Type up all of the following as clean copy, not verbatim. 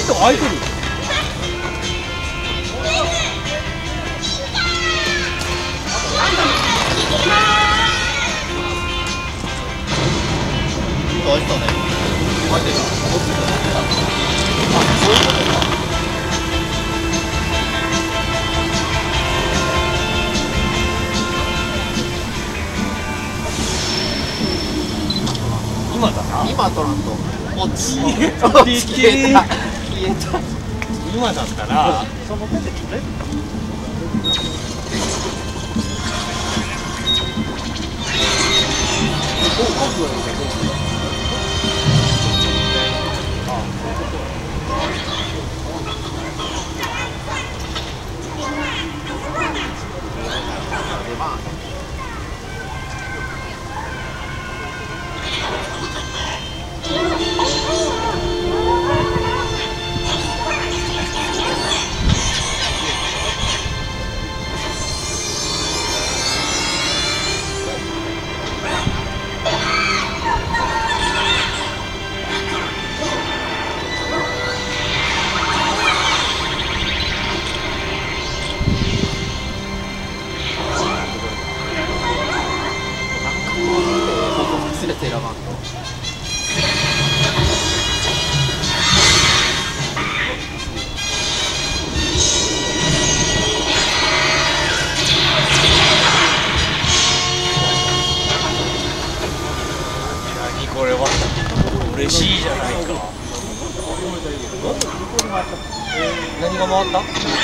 ト開いてる。 開いてたね。開いてた。あ、そういうことか。 今だな。 今取らんと。落ち。 消えた。 消えた。 今だったら。 その手で取れる。 忘れて選ばんと。 何これは。嬉しいじゃないか。何が回った？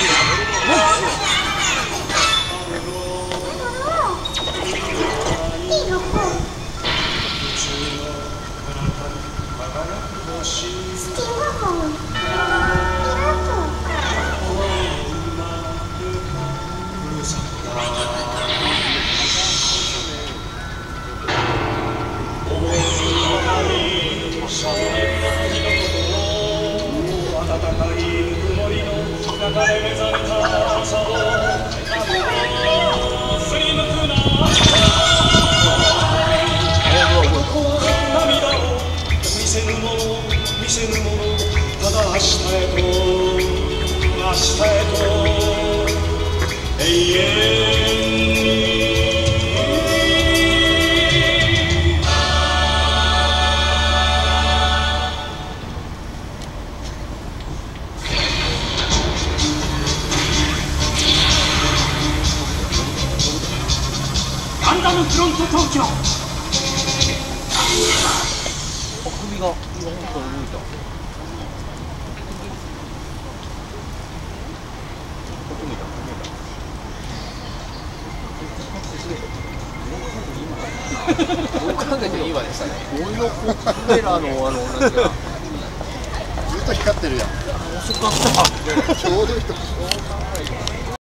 ガンダムフロント東京。 首が本当に動いた。 どう考えてもいいわでしたね。俺のカメラの同じが。 ずっと光ってるやん。 遅かった。 ちょうどいいとこ。